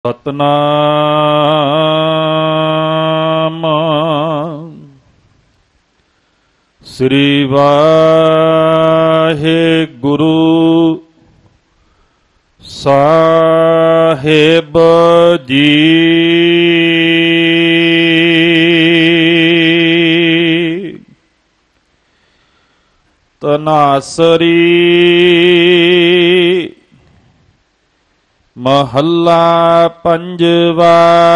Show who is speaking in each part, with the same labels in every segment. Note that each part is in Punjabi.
Speaker 1: ਸਤਨਾਮ ਸ੍ਰੀ ਵਾਹਿਗੁਰੂ ਸਾਹਿਬ ਜੀ। ਤਨਾਸਰੀ ਮਹੱਲਾ ਪੰਜਵਾ।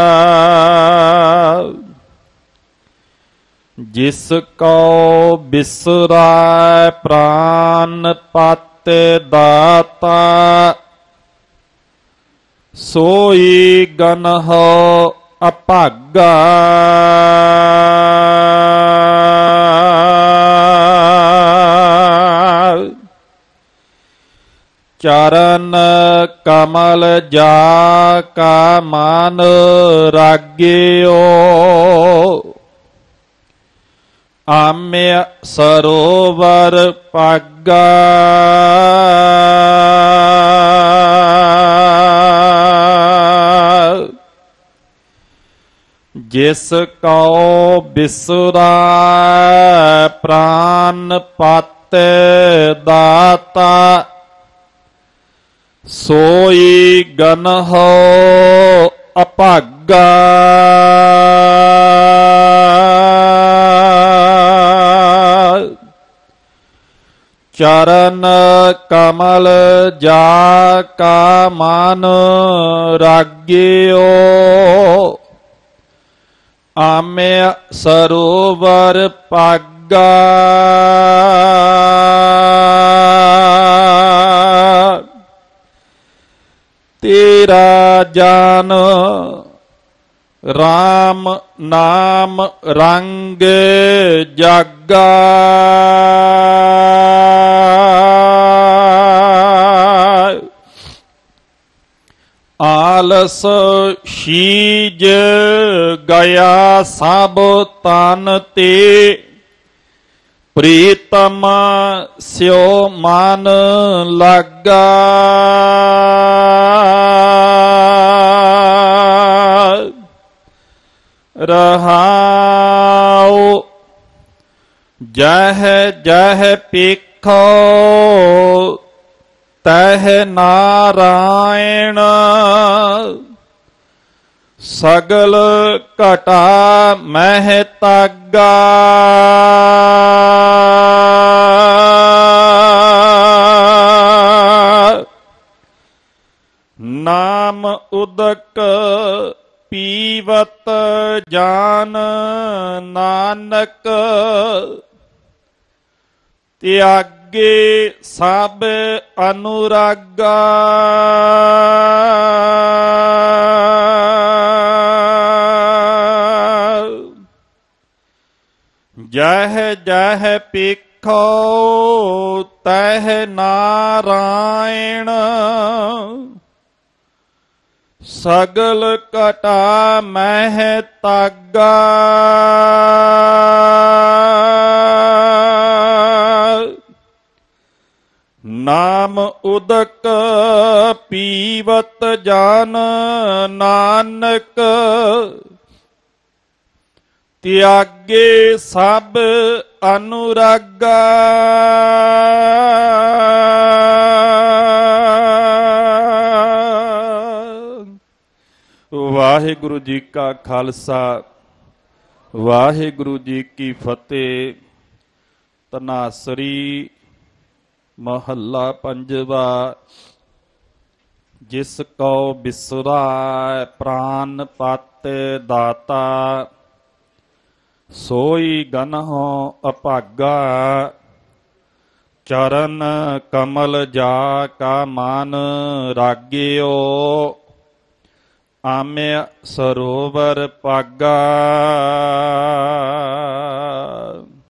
Speaker 1: ਜਿਸ ਕੋ ਬਿਸਰੈ ਪ੍ਰਾਨ ਪਾਤੇ ਦਾਤਾ, ਸੋਈ ਗਨਹੁ ਅਭਾਗਾ। ਚਰਨ ਕਮਲ ਜਾ ਕਾ ਮਨ ਰਾਗਿਓ, ਆਮਿ ਸਰੋਵਰ ਪਾਗਾ। ਜਿਸ ਕਉ ਬਿਸਰੈ ਪ੍ਰਾਨ ਪਾਤੇ ਦਾਤਾ, ਸੋਈ ਗਨਹੁ ਅਭਾਗਾ। ਚਰਨ ਕਮਲ ਜਾ ਕਾ ਮਨ ਰਾਗਿਓ, ਆਮਿ ਸਰੋਵਰ ਪਾਗਾ। ਤੇਰਾ ਜਾਨ ਰਾਮ ਨਾਮ ਰੰਗ ਜਾਗਾ। ਆਲਸ ਸ਼ੀਜ ਗਿਆ ਸਭ ਤਨ ਤੇ, ਪ੍ਰੀਤਮ ਸਿਉ ਮਨ ਲਾਗਾ। ਰਹਾਉ ਜਹ ਜਹ ਪੇਖੋ, ਤਹ ਨਾਰਾਇਣ। ਸਗਲ ਘਟਾ ਮਹਿ ਤਾਗਾ। ਨਾਮ ਉਦਕ ਪੀਵਤ ਜਾਨ, ਨਾਨਕ ਤਿਆਗੇ ਸਭ ਅਨੁਰਾਗਾ। ਜਹ ਜਹ ਪੇਖੋ ਤਹ ਨਾਰਾਇਣ। ਸਗਲ ਘਟਾ ਮਹਿ ਤਾਗਾ। ਨਾਮ ਉਦਕ ਪੀਵਤ ਜਾਨ, ਨਾਨਕ ਤਿਆਗੇ ਸਭ ਅਨੁਰਾਗਾ। ਵਾਹਿਗੁਰੂ ਜੀ ਕਾ ਖਾਲਸਾ, ਵਾਹਿਗੁਰੂ ਜੀ ਕੀ ਫਤਿਹ। ਤਨਾਸਰੀ ਮਹੱਲਾ ਪੰਜਵਾ। ਜਿਸ ਕਉ ਬਿਸਰੈ ਪ੍ਰਾਨ ਪਾਤੇ ਦਾਤਾ, ਸੋਈ ਗਨਹੁ ਅਭਾਗਾ। ਚਰਨ ਕਮਲ ਜਾ ਕਾ ਮਨ ਰਾਗਿਓ, ਆਮਿ ਸਰੋਵਰ ਪਾਗਾ।